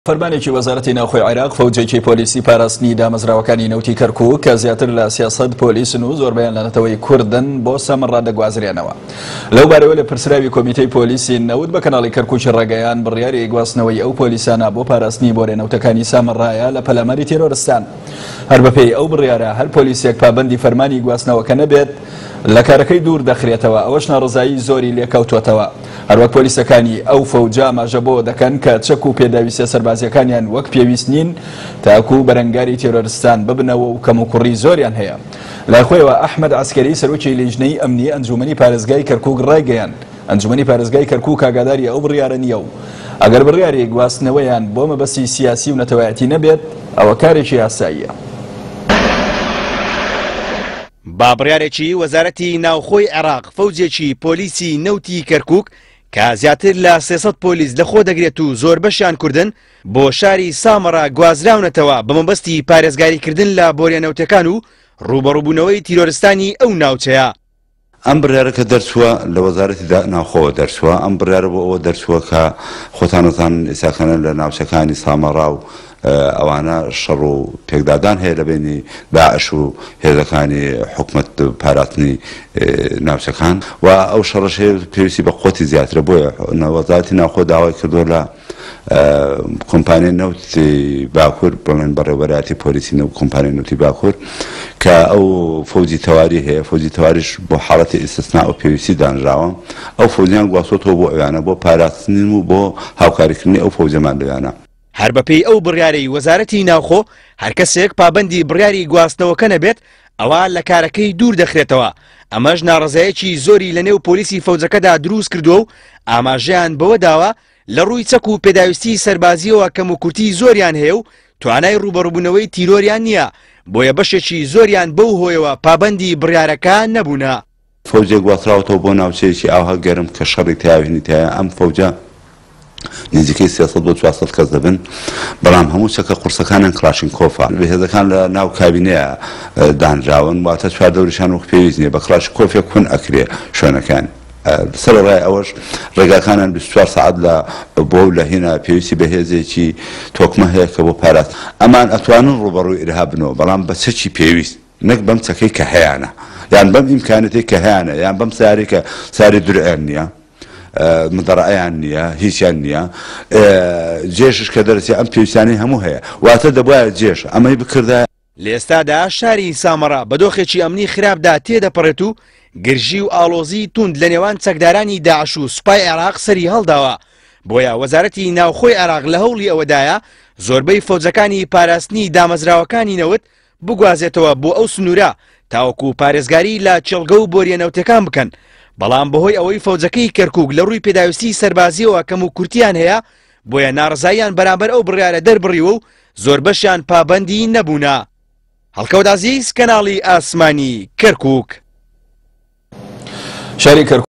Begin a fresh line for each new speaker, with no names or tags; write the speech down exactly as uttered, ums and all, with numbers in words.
فەرمانێکی وەزارەتی ناوخۆی عێراق فەوجێکی پۆلیسی پاراستنی دامەزراوەکانی نەوتی کەرکووک کە زیاتر لە سیاسەت پۆلیسن و زۆربەیان لە نەتەوەی کوردن بۆ سەمەڕ دەگوازرێنەوە. لەو بارەوە لە پرسراوی کۆمیتەی پۆلیسی نەوت بە کەناڵی کەرکووکی ڕێگەیان بڕیاری گواستنەوەی ئەو پۆلیسانە بۆ پاراستنی بۆرێنەوتەکانی سامەڕایە لە پەلاماری تێرۆرستان. هەر بەپێی ئەو بڕیارە هەر پۆلیسێک پابەندی فەرمانی گواستنەوەکە نەبێت لە کارەکەی دوور دەخرێتەوە، ئەوەش ناڕزایی زۆری لێکەوتوەتەوە. هەروەک پۆلیسەکانی ئەو فەوجا ماژە بۆ دەکەن کە چەک و پێداویستە سەربازیەکانیان وەک پێویست نین تاکو بەرەنگاری تێرۆرستان ببنەوە و کەم و کوڕی زۆریان هەیە. لای خۆیەوە ئەحمەد عەسکەری سەرۆکی لیژنەی ئەمنی ئەنجومەنی پارێزگای کەرکووک ڕایگەیاند ئەنجومەنی پارێزگای کەرکووک ئاگاداری ئەو بڕیارە نییە و ئەگەر بڕیاری گواستنەوەیان بۆ مەبەستی سیاسی و نەتەوایەتی نەبێت ئەوە کارێکی یاساییە.
با بڕیارێکی وەزارەتی ناوخۆی عێراق فەوجێکی پۆلیسی نەوتی کەرکووک کە زیاتر لە سێسەد پۆلیس لەخۆ دەگرێت و زۆر بەشیان کوردن بۆ شاری سامەڕا گوازراونەتەوە بە مەبەستی پارێزگاریکردن لە بۆرێنەوتەکان و ڕوبەڕووبوونەوەی تیرۆرستانی ئەو ناوچەیە.
ئەم بڕیارەکە دەرچووە لە وەزارەتی ناوخۆوە دەرچووە. ئەم بڕیارە بۆ ئەوە دەرچووە کە خۆتانەتان ئێساکەنە لە ناوچەکانی سامەڕا و ئەوانە شەڕ و پێکدادان هەیە لە بینی داعش و هێزەکانی حکومەت پاراستنی ناوچەکان و ئەو شەڕەش پێویستی بە قوتی زیاترە. بۆیە وەزارەتی ناوخۆ داوای کردووە لە کۆمپانیای نەوتی باکوور بڵێن بەڕێوەبەرایەتی پۆلیسی نەوت کۆمپانیای نەوتی باکوور کە ئەو فەوجی تەواری هەیە. فەوجی تەواریش بۆ حاڵەتی ئیستثنا و پێویستی دانراوە. ئەو فەوجیان گواستوەوە بۆ ئەوانە بۆ پاراستنی و بۆ هاوکاریکردنی ئەو فەوجەمان لەوانە.
هەر بەپێی ئەو بڕیارەی وەزارەتی ناوخۆ هەر کەسێک پابەندی بڕیاری گواستنەوەکە نەبێت ئەوە لە کارەکەی دوور دەخرێتەوە. ئەمەش ناڕزایەکی زۆری لە نێو پۆلیسی فەوجەکەدا دروست کردووە و ئاماژەیان بەوە داوە لە ڕووی چەک و پێداویستی سەربازیەوە کەم و کورتی زۆریان هەیە و توانای ڕوبەڕووبوونەوەی تیرۆریان نییە، بۆیە بەشێکی زۆریان بەو هۆیەوە پابەندی بڕیارەکە نەبوونە.
فەوجێک گواستراوەتەوە بۆ ناوچەیەکی ئاوها گەرم کە شەڕی تیاوێنی تایە. ئەم فەوجە نزیکەی سێسەد بۆ چوارسەد کەس دەبن، بەڵام هەموو چەکە قورسەکانیان کلاشینکۆفە. هێزەکان لە ناو کابینەیە دانراون، واتە چوار دەوریشان وەک پێویست نییە، بە کلاشینکۆفێک کون ئەکرێ شوێنەکان. سەر ڕای ئەوەش ڕێگاکانیان بیست و چوار سەعات لە بۆ لە هێنا پێویستی بە هێزێکی تۆکمە هەیە کە بۆ پاراست. ئەمان ئەتوانن ڕوبەڕووی ئیرهاب بنەوە، بەڵام بە چەکی پێویست، نەک بەم چەکەی کە هەیەە، یان بەم ئیمکانەتی کە هەیەە، یان بەم ساری کە ساری دورئێن نییە، مدەڕەیان نییە، هیچیان نییە. جێشش کە دەرسی ئەم پێویستانی هەموو هەیە، واتە دەبایە جێش ئەمەی بکردە.
لە ئێستادا شاری سامەڕا بە دۆخێکی ئەمنی خراپدا تێدەپەڕێت و گرژی و ئاڵۆزی توند لە نێوان چەکدارانی داعش و سوپای عێراق سەری هەڵداوە. بۆیە وەزارەتی ناوخۆی عێراق لە هەوڵی ئەوەدایە زۆربەی فەوجەکانی پاراستنی دامەزراوەکانی نەوت بگوازێتەوە بۆ ئەو سنوورە تاوەکو پارێزگاری لە چێڵگە و بۆرێنەوتەکان بکەن. بەڵام بەهۆی ئەوەی فەوجەکەی کەرکووک لە ڕووی پێداویستی سەربازیەوە کەم و کورتیان هەیە، بۆیە ناڕزاییان بەرامبەر ئەو بڕیارە دەربڕیوە و زۆر بەشیان پابەندی نەبوونە. هەڵکەوت عەزیز، کەناڵی ئاسمانی کەرکووک.
شاری کەرکووک